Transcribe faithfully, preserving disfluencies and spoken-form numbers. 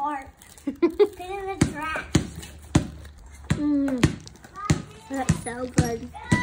heart. Put it in the trash. Mmm. That's so good.